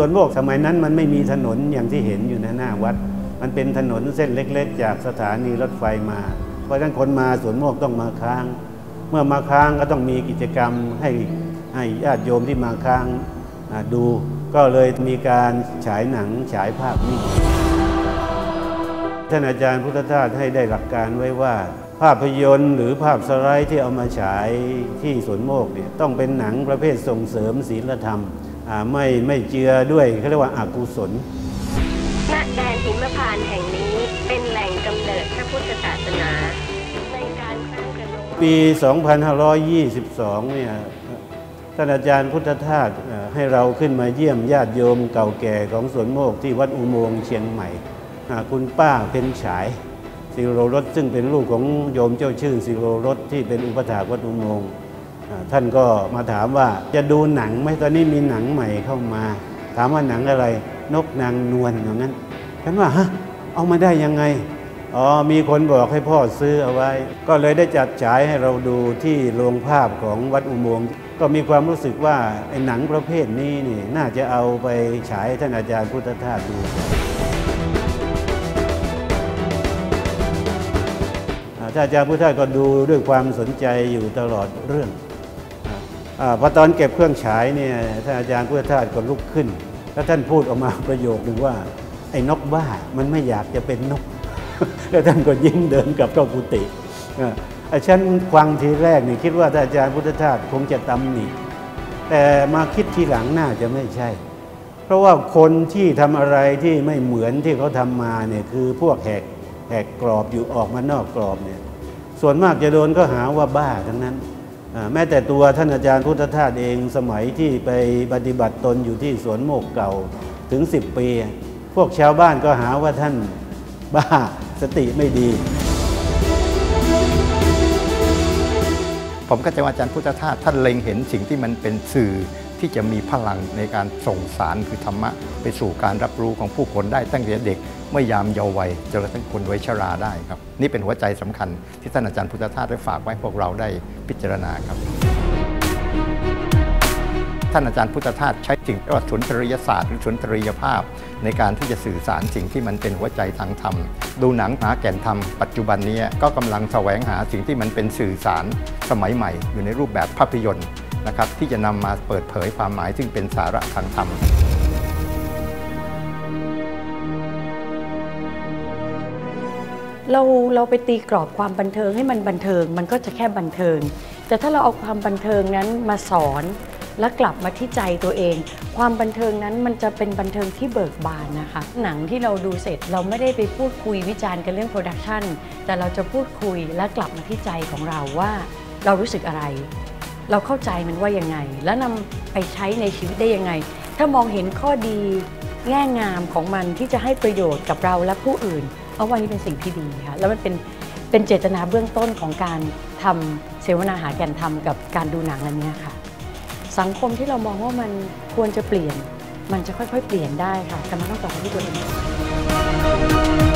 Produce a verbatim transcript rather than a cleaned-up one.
วนโมกสมัยนั้นมันไม่มีถนนอย่างที่เห็นอยู่ในหน้าวัดมันเป็นถนนเส้นเล็กๆจากสถานีรถไฟมาเพราะฉะนั้นคนมาสวนโมกต้องมาค้างเมื่อมาค้างก็ต้องมีกิจกรรมให้ให้ญาติโยมที่มาค้างดูก็เลยมีการฉายหนังฉายภาพนิ่งท่านอาจารย์พุทธทาสให้ได้หลักการไว้ว่าภาพยนตร์หรือภาพสไลด์ที่เอามาฉายที่สวนโมกเนี่ยต้องเป็นหนังประเภทส่งเสริมศีลธรรมไม่ไม่เจือด้วยเขาเรียกว่าอกุศลณแดนหิมพานต์แห่งนี้เป็นแหล่งกำเนิดพระพุทธศาสนาในการสร้างกระโหลกปี สองพันห้าร้อยยี่สิบสอง เนี่ยท่านอาจารย์พุทธทาสให้เราขึ้นมาเยี่ยมญาติโยมเก่าแก่ของสวนโมกที่วัดอุโมงค์เชียงใหม่คุณป้าเพ็ญฉายสิโรรสซึ่งเป็นลูกของโยมเจ้าชื่อสิโรรสที่เป็นอุปถากวัดอุโมงค์ท่านก็มาถามว่าจะดูหนังไหมตอนนี้มีหนังใหม่เข้ามาถามว่าหนังอะไรนกนางนวลอย่างนั้นฉันว่าฮะเอามาได้ยังไงอ๋อมีคนบอกให้พ่อซื้อเอาไว้ก็เลยได้จัดฉายให้เราดูที่โรงภาพของวัดอุโมงค์ก็มีความรู้สึกว่าไอ้หนังประเภทนี้นี่น่าจะเอาไปฉายท่านอาจารย์พุทธทาสดูท่านอาจารย์พุทธทาสก็ดูด้วยความสนใจอยู่ตลอดเรื่องพอตอนเก็บเครื่องฉายเนี่ยท่านอาจารย์พุทธทาสก็ลุกขึ้นแล้วท่านพูดออกมาประโยคหนึ่งว่าไอ้นกบ้ามันไม่อยากจะเป็นนกแล้วท่านก็ยิ้มเดินกลับเข้ากุฏิฉันฟังทีแรกนี่คิดว่าท่านอาจารย์พุทธทาสคงจะตำหนิแต่มาคิดทีหลังน่าจะไม่ใช่เพราะว่าคนที่ทำอะไรที่ไม่เหมือนที่เขาทำมาเนี่ยคือพวกแหกแหกกรอบอยู่ออกมานอกกรอบเนี่ยส่วนมากจะโดนก็หาว่าบ้าทั้งนั้นแม้แต่ตัวท่านอาจารย์พุทธทาสเองสมัยที่ไปปฏิบัติตนอยู่ที่สวนโมกเก่าถึงสิบปีพวกชาวบ้านก็หาว่าท่านบ้าสติไม่ดีผมก็จะว่าอาจารย์พุทธทาสท่านเล็งเห็นสิ่งที่มันเป็นสื่อที่จะมีพลังในการส่งสารคือธรรมะไปสู่การรับรู้ของผู้คนได้ตั้งแต่เด็กเมื่อยามเยาว์วัยจนกระทั่งคนวัยชราได้ครับนี่เป็นหัวใจสำคัญที่ท่านอาจารย์พุทธทาสได้ฝากไว้พวกเราได้พิจารณาครับท่านอาจารย์พุทธทาสใช้สิ่งที่เรียกว่าสุนทรียศาสตร์หรือสุนทรียภาพในการที่จะสื่อสารสิ่งที่มันเป็นหัวใจทางธรรมดูหนังหาแก่นธรรมปัจจุบันนี้ก็กำลังแสวงหาสิ่งที่มันเป็นสื่อสารสมัยใหม่อยู่ในรูปแบบภาพยนตร์นะครับที่จะนำมาเปิดเผยความหมายซึ่งเป็นสาระทางธรรมเราเราไปตีกรอบความบันเทิงให้มันบันเทิงมันก็จะแค่บันเทิงแต่ถ้าเราเอาความบันเทิงนั้นมาสอนและกลับมาที่ใจตัวเองความบันเทิงนั้นมันจะเป็นบันเทิงที่เบิกบานนะคะหนังที่เราดูเสร็จเราไม่ได้ไปพูดคุยวิจารณ์กันเรื่องโปรดักชันแต่เราจะพูดคุยและกลับมาที่ใจของเราว่าเรารู้สึกอะไรเราเข้าใจมันว่ายังไงและนำไปใช้ในชีวิตได้ยังไงถ้ามองเห็นข้อดีแง่งามของมันที่จะให้ประโยชน์กับเราและผู้อื่นเอาว่านี่เป็นสิ่งที่ดีค่ะแล้วมันเป็นเป็นเจตนาเบื้องต้นของการทำเสวนาหาแก่นธรรมกับการดูหนังอันนี้ค่ะสังคมที่เรามองว่ามันควรจะเปลี่ยนมันจะค่อยๆเปลี่ยนได้ค่ะแต่มันต้องต่อที่ตัวเอง